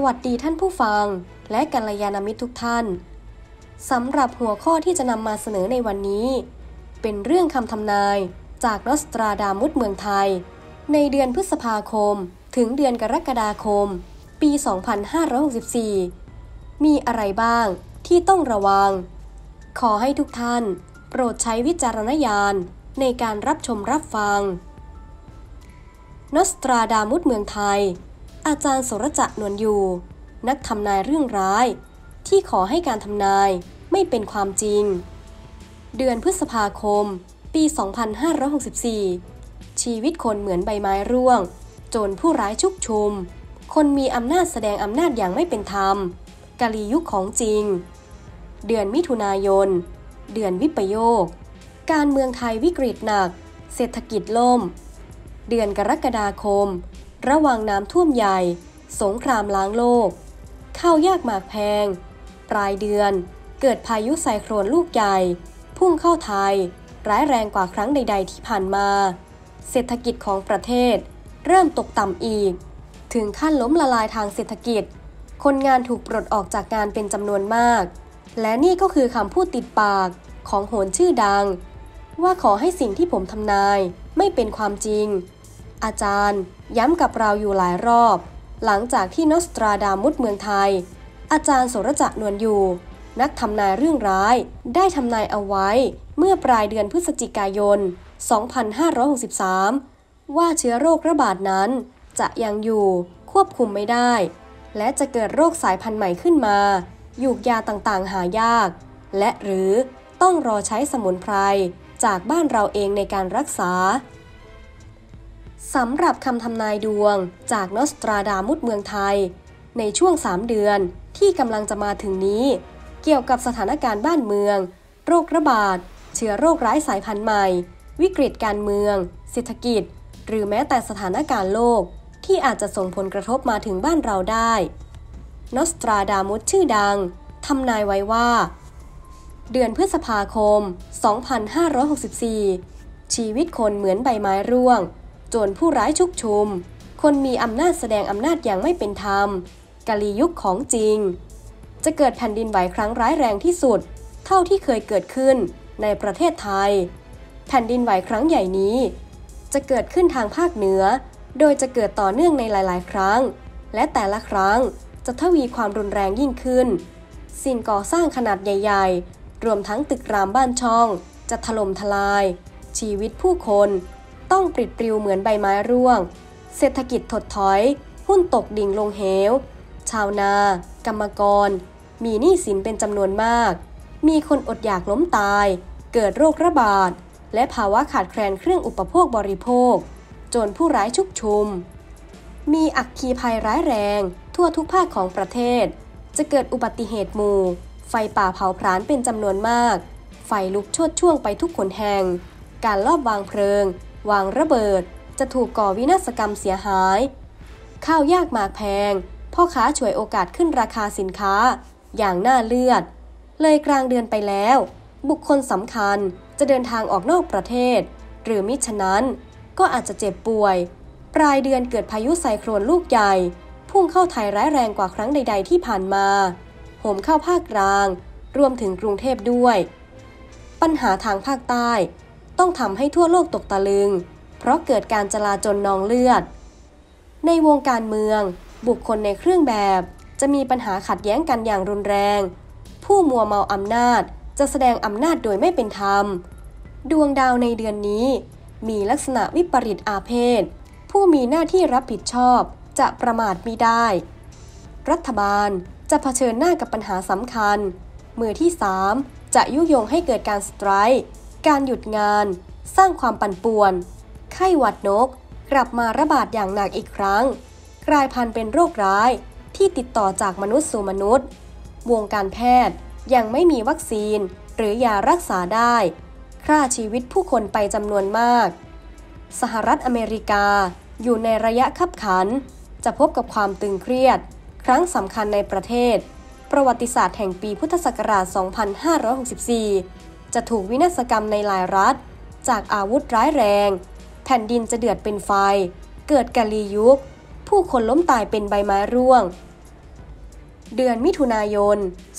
วัสดีท่านผู้ฟังและกัลยาณมิตรทุกท่านสำหรับหัวข้อที่จะนำมาเสนอในวันนี้เป็นเรื่องคำทำนายจากนอสตราดามุสเมืองไทยในเดือนพฤษภาคมถึงเดือนกรกฎาคมปี 2564 มีอะไรบ้างที่ต้องระวังขอให้ทุกท่านโปรดใช้วิจารณญาณในการรับชมรับฟังนอสตราดามุสเมืองไทยอาจารย์โสรจะนวลอยู่นักทำนายเรื่องร้ายที่ขอให้การทำนายไม่เป็นความจริงเดือนพฤษภาคมปี 2564 ชีวิตคนเหมือนใบไม้ร่วงโจรผู้ร้ายชุกชุมคนมีอำนาจแสดงอำนาจอย่างไม่เป็นธรรมกาลียุคของจริงเดือนมิถุนายนเดือนวิปโยคการเมืองไทยวิกฤตหนักเศรษฐกิจล่มเดือนกรกฎาคมระวังน้ำท่วมใหญ่สงครามล้างโลกข้าวยากหมากแพงปลายเดือนเกิดพายุไซโคลนลูกใหญ่พุ่งเข้าไทยร้ายแรงกว่าครั้งใดๆที่ผ่านมาเศรษฐกิจของประเทศเริ่มตกต่ำอีกถึงขั้นล้มละลายทางเศรษฐกิจคนงานถูกปลดออกจากงานเป็นจำนวนมากและนี่ก็คือคำพูดติดปากของโหรชื่อดังว่าขอให้สิ่งที่ผมทำนายไม่เป็นความจริงอาจารย์ย้ำกับเราอยู่หลายรอบหลังจากที่นอสตราดามุสเมืองไทยอาจารย์โสรจะนวลอยู่นักทำนายเรื่องร้ายได้ทำนายเอาไว้เมื่อปลายเดือนพฤศจิกายน 2563 ว่าเชื้อโรคระบาดนั้นจะยังอยู่ควบคุมไม่ได้และจะเกิดโรคสายพันธุ์ใหม่ขึ้นมายูกยาต่างๆหายากและหรือต้องรอใช้สมุนไพรจากบ้านเราเองในการรักษาสำหรับคำทำนายดวงจากนอสตราดามุสเมืองไทยในช่วง3 เดือนที่กำลังจะมาถึงนี้เกี่ยวกับสถานการณ์บ้านเมืองโรคระบาดเชื้อโรคร้ายสายพันธุ์ใหม่วิกฤตการเมืองเศรษฐกิจหรือแม้แต่สถานการณ์โลกที่อาจจะส่งผลกระทบมาถึงบ้านเราได้นอสตราดามุสชื่อดังทำนายไว้ว่าเดือนพฤษภาคม 2564 ชีวิตคนเหมือนใบไม้ร่วงโจรผู้ร้ายชุกชุมคนมีอำนาจแสดงอำนาจอย่างไม่เป็นธรรมกาลียุคของจริงจะเกิดแผ่นดินไหวครั้งร้ายแรงที่สุดเท่าที่เคยเกิดขึ้นในประเทศไทยแผ่นดินไหวครั้งใหญ่นี้จะเกิดขึ้นทางภาคเหนือโดยจะเกิดต่อเนื่องในหลายๆครั้งและแต่ละครั้งจะทวีความรุนแรงยิ่งขึ้นสิ่งก่อสร้างขนาดใหญ่ๆรวมทั้งตึกรามบ้านช่องจะถล่มทลายชีวิตผู้คนต้องปลิดปลิวเหมือนใบไม้ร่วงเศรษฐกิจถดถอยหุ้นตกดิ่งลงเหวชาวนากรรมกรมีหนี้สินเป็นจำนวนมากมีคนอดอยากล้มตายเกิดโรคระบาดและภาวะขาดแคลนเครื่องอุปโภคบริโภคโจรผู้ร้ายชุกชุมมีอัคคีภัยร้ายแรงทั่วทุกภาคของประเทศจะเกิดอุบัติเหตุหมู่ไฟป่าเผาผลาญเป็นจำนวนมากไฟลุกโชติช่วงไปทุกขนแห่งการลอบวางเพลิงวางระเบิดจะถูกก่อวินาศกรรมเสียหายข้าวยากหมากแพงพ่อค้าฉวยโอกาสขึ้นราคาสินค้าอย่างน่าเลือดเลยกลางเดือนไปแล้วบุคคลสำคัญจะเดินทางออกนอกประเทศหรือมิฉะนั้นก็อาจจะเจ็บป่วยปลายเดือนเกิดพายุไซโคลนลูกใหญ่พุ่งเข้าไทยร้ายแรงกว่าครั้งใดๆที่ผ่านมาโหมเข้าภาคกลางรวมถึงกรุงเทพด้วยปัญหาทางภาคใต้ต้องทำให้ทั่วโลกตกตะลึงเพราะเกิดการจลาจลนองเลือดในวงการเมืองบุคคลในเครื่องแบบจะมีปัญหาขัดแย้งกันอย่างรุนแรงผู้มัวเมาอำนาจจะแสดงอำนาจโดยไม่เป็นธรรมดวงดาวในเดือนนี้มีลักษณะวิปริตอาเพศผู้มีหน้าที่รับผิดชอบจะประมาทมิได้รัฐบาลจะเผชิญหน้ากับปัญหาสำคัญมือที่3จะยุยงให้เกิดการสไตรค์การหยุดงานสร้างความปั่นป่วนไข้หวัดนกกลับมาระบาดอย่างหนักอีกครั้งกลายพันธุ์เป็นโรคร้ายที่ติดต่อจากมนุษย์สู่มนุษย์วงการแพทย์ยังไม่มีวัคซีนหรือยารักษาได้ฆ่าชีวิตผู้คนไปจำนวนมากสหรัฐอเมริกาอยู่ในระยะคับขันจะพบกับความตึงเครียดครั้งสำคัญในประเทศประวัติศาสตร์แห่งปีพุทธศักราช 2564 จะถูกวินาศกรรมในหลายรัฐจากอาวุธร้ายแรงแผ่นดินจะเดือดเป็นไฟเกิดกาลียุคผู้คนล้มตายเป็นใบไม้ร่วงเดือนมิถุนายน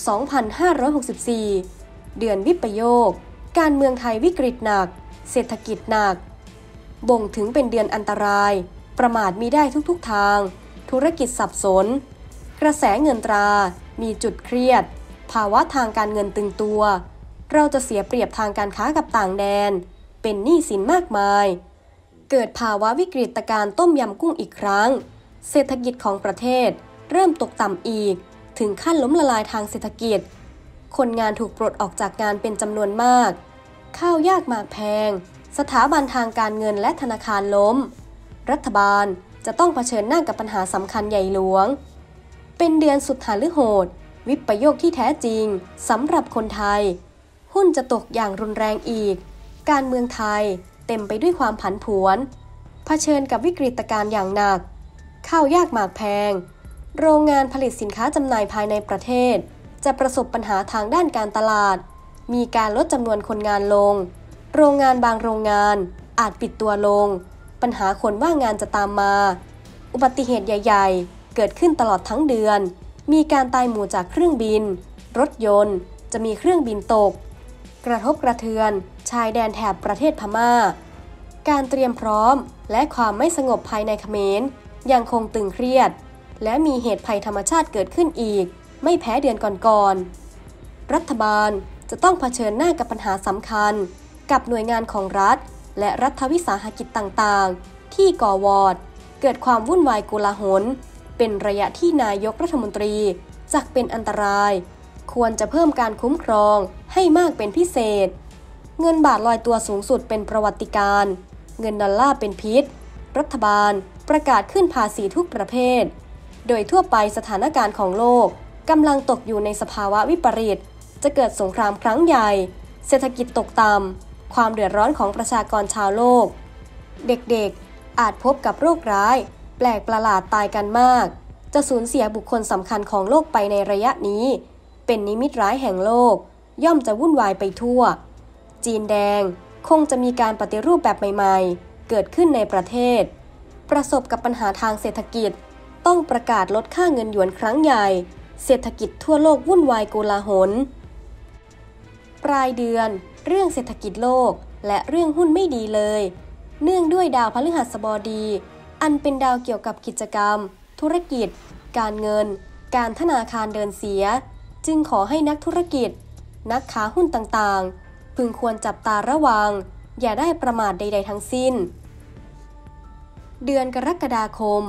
2564 เดือนวิปโยคการเมืองไทยวิกฤตหนักเศรษฐกิจหนักบ่งถึงเป็นเดือนอันตรายประมาทมิได้ทุกๆทางธุรกิจสับสนกระแสเงินตรามีจุดเครียดภาวะทางการเงินตึงตัวเราจะเสียเปรียบทางการค้ากับต่างแดนเป็นหนี้สินมากมายเกิดภาวะวิกฤตการณ์ต้มยำกุ้งอีกครั้งเศรษฐกิจของประเทศเริ่มตกต่ำอีกถึงขั้นล้มละลายทางเศรษฐกิจคนงานถูกปลดออกจากงานเป็นจำนวนมากข้าวยากหมากแพงสถาบันทางการเงินและธนาคารล้มรัฐบาลจะต้องเผชิญหน้ากับปัญหาสำคัญใหญ่หลวงเป็นเดือนสุดหฤโหดวิปโยคที่แท้จริงสำหรับคนไทยหุ้นจะตกอย่างรุนแรงอีกการเมืองไทยเต็มไปด้วยความผันผวนเผชิญกับวิกฤตการณ์อย่างหนักข้าวยากหมากแพงโรงงานผลิตสินค้าจำหน่ายภายในประเทศจะประสบปัญหาทางด้านการตลาดมีการลดจำนวนคนงานลงโรงงานบางโรงงานอาจปิดตัวลงปัญหาคนว่างงานจะตามมาอุบัติเหตุใหญ่ๆเกิดขึ้นตลอดทั้งเดือนมีการตายหมู่จากเครื่องบินรถยนต์จะมีเครื่องบินตกกระทบกระเทือนชายแดนแถบประเทศพม่าการเตรียมพร้อมและความไม่สงบภายในเขมรยังคงตึงเครียดและมีเหตุภัยธรรมชาติเกิดขึ้นอีกไม่แพ้เดือนก่อนๆรัฐบาลจะต้องเผชิญหน้ากับปัญหาสำคัญกับหน่วยงานของรัฐและรัฐวิสาหกิจต่างๆที่ก่อวอร์ดเกิดความวุ่นวายโกลาหลเป็นระยะที่นายกรัฐมนตรีจักเป็นอันตรายควรจะเพิ่มการคุ้มครองให้มากเป็นพิเศษเงินบาทลอยตัวสูงสุดเป็นประวัติการณ์เงินดอลลาร์เป็นพิษรัฐบาลประกาศขึ้นภาษีทุกประเภทโดยทั่วไปสถานการณ์ของโลกกำลังตกอยู่ในสภาวะวิปริตจะเกิดสงครามครั้งใหญ่เศรษฐกิจตกต่ำความเดือดร้อนของประชากรชาวโลกเด็กๆอาจพบกับโรคร้ายแปลกประหลาดตายกันมากจะสูญเสียบุคคลสำคัญของโลกไปในระยะนี้เป็นนิมิตร้ายแห่งโลกย่อมจะวุ่นวายไปทั่วจีนแดงคงจะมีการปฏิรูปแบบใหม่ๆเกิดขึ้นในประเทศประสบกับปัญหาทางเศรษฐกิจต้องประกาศลดค่าเงินหยวนครั้งใหญ่เศรษฐกิจทั่วโลกวุ่นวายโกลาหลปลายเดือนเรื่องเศรษฐกิจโลกและเรื่องหุ้นไม่ดีเลยเนื่องด้วยดาวพฤหัสบดีอันเป็นดาวเกี่ยวกับกิจกรรมธุรกิจการเงินการธนาคารเดินเสียจึงขอให้นักธุรกิจนักค้าหุ้นต่างๆพึงควรจับตาระวังอย่าได้ประมาทใดๆทั้งสิ้นเดือนกรกฎาคม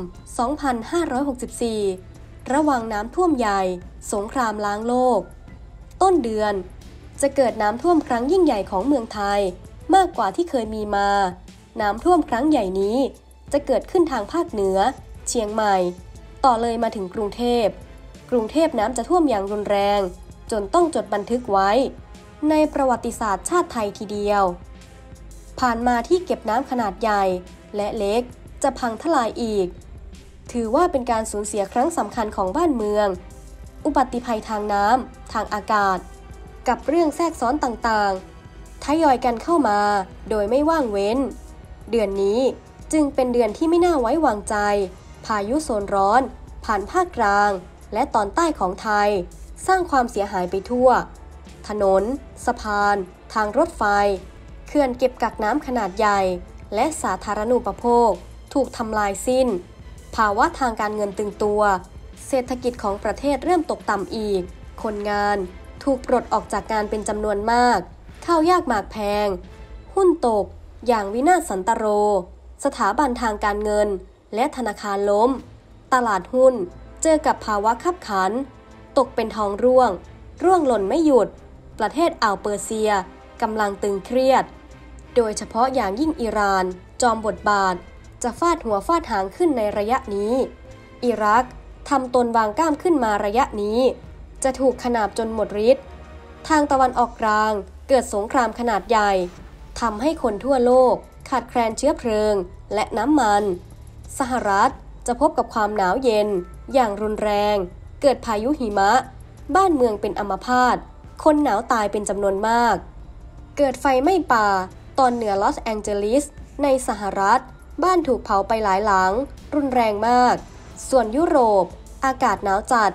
2564 ระวังน้ำท่วมใหญ่สงครามล้างโลกต้นเดือนจะเกิดน้ำท่วมครั้งยิ่งใหญ่ของเมืองไทยมากกว่าที่เคยมีมาน้ำท่วมครั้งใหญ่นี้จะเกิดขึ้นทางภาคเหนือเชียงใหม่ต่อเลยมาถึงกรุงเทพน้ำจะท่วมอย่างรุนแรงจนต้องจดบันทึกไว้ในประวัติศาสตร์ชาติไทยทีเดียวผ่านมาที่เก็บน้ำขนาดใหญ่และเล็กจะพังทลายอีกถือว่าเป็นการสูญเสียครั้งสำคัญของบ้านเมืองอุบัติภัยทางน้ำทางอากาศกับเรื่องแทรกซ้อนต่างๆทยอยกันเข้ามาโดยไม่ว่างเว้นเดือนนี้จึงเป็นเดือนที่ไม่น่าไว้วางใจพายุโซนร้อนผ่านภาคกลางและตอนใต้ของไทยสร้างความเสียหายไปทั่วถนนสะพานทางรถไฟเขื่อนเก็บกักน้ำขนาดใหญ่และสาธารณูปโภคถูกทำลายสิ้นภาวะทางการเงินตึงตัวเศรษฐกิจของประเทศเริ่มตกต่ำอีกคนงานถูกปลดออกจากงานเป็นจำนวนมากข้าวยากหมากแพงหุ้นตกอย่างวินาศสันตโรสถาบันทางการเงินและธนาคารล้มตลาดหุ้นเจอกับภาวะคับขันตกเป็นทองร่วงหล่นไม่หยุดประเทศอ่าวเปอร์เซียกำลังตึงเครียดโดยเฉพาะอย่างยิ่งอิหร่านจอมบทบาทจะฟาดหัวฟาดหางขึ้นในระยะนี้อิรักทำตนวางก้ามขึ้นมาระยะนี้จะถูกขนาบจนหมดฤทธิ์ทางตะวันออกกลางเกิดสงครามขนาดใหญ่ทำให้คนทั่วโลกขาดแคลนเชื้อเพลิงและน้ำมันสหรัฐจะพบกับความหนาวเย็นอย่างรุนแรงเกิดพายุหิมะบ้านเมืองเป็นอัมพาตคนหนาวตายเป็นจำนวนมากเกิดไฟไหม้ป่าตอนเหนือลอสแองเจลิสในสหรัฐบ้านถูกเผาไปหลายหลังรุนแรงมากส่วนยุโรปอากาศหนาวจัด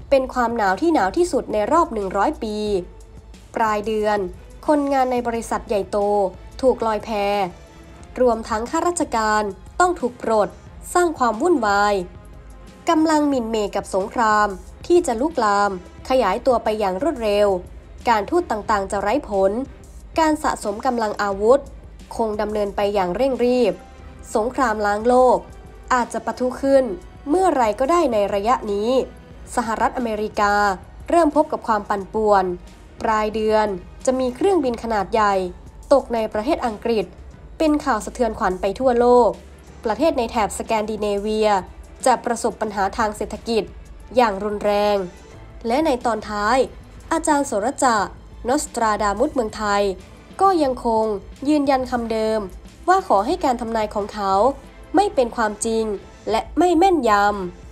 เป็นความหนาวที่หนาวที่สุดในรอบ100 ปี ปลายเดือนคนงานในบริษัทใหญ่โตถูกลอยแพรวมทั้งข้าราชการต้องถูกปลดสร้างความวุ่นวายกำลังหมิ่นเหม่กับสงครามที่จะลุกลามขยายตัวไปอย่างรวดเร็วการทูตต่างๆจะไร้ผลการสะสมกำลังอาวุธคงดำเนินไปอย่างเร่งรีบสงครามล้างโลกอาจจะปะทุขึ้นเมื่อไรก็ได้ในระยะนี้สหรัฐอเมริกาเริ่มพบกับความปั่นป่วนปลายเดือนจะมีเครื่องบินขนาดใหญ่ตกในประเทศอังกฤษเป็นข่าวสะเทือนขวัญไปทั่วโลกประเทศในแถบสแกนดิเนเวียจะประสบปัญหาทางเศรษฐกิจอย่างรุนแรงและในตอนท้ายอาจารย์โสรจนอสตราดามุสเมืองไทยก็ยังคงยืนยันคำเดิมว่าขอให้การทำนายของเขาไม่เป็นความจริงและไม่แม่นยำ